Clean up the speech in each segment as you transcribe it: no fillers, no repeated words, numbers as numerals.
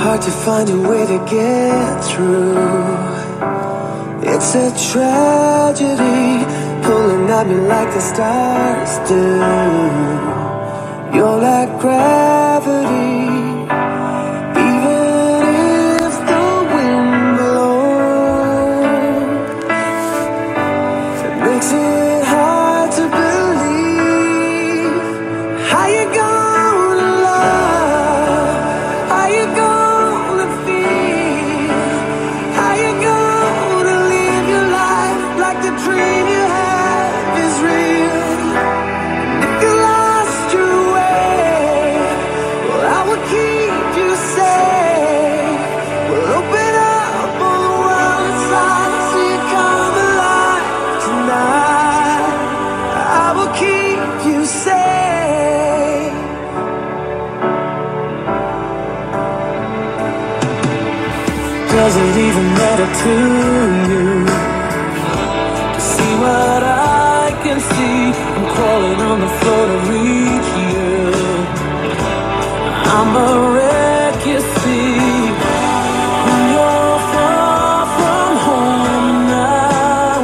hard to find a way to get through. It's a tragedy, pulling at me like the stars do. You're like gravity, even if the wind blows. It makes it hard to believe how you gonna love, how you gonna feel, how you gonna live your life like the dream you have is real. If you lost your way, well, I will keep you safe. We'll open up all the world inside so you come alive tonight. I will keep you safe. Does it even matter to you to see what I can see? I'm crawling on the floor to reach you. I'm a wreck, you see. When you're far from home now,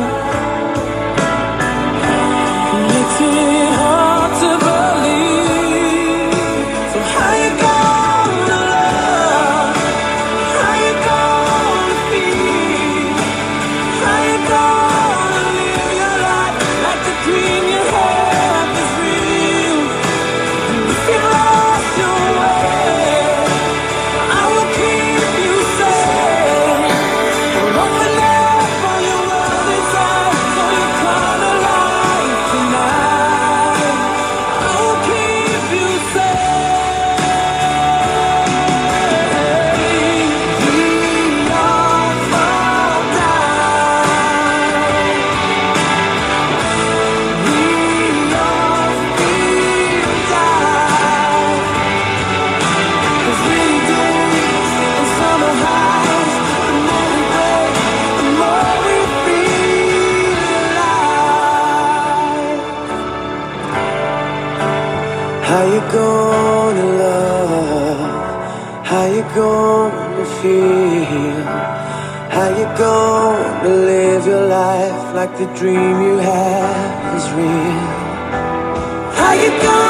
it makes it hard to believe. So how you gonna love? How you gonna feel? How you gonna live your life like the dream you have is real? And if you lost your way, I will keep you safe. We'll open up all your world inside so you come alive tonight. I will keep you safe. We all fall down. We all feel down. There's rainy days and summer highs. The more we break, the more we feel alive. How you gonna love? How you gonna feel? How you gonna live your life like the dream you have is real? How you gonna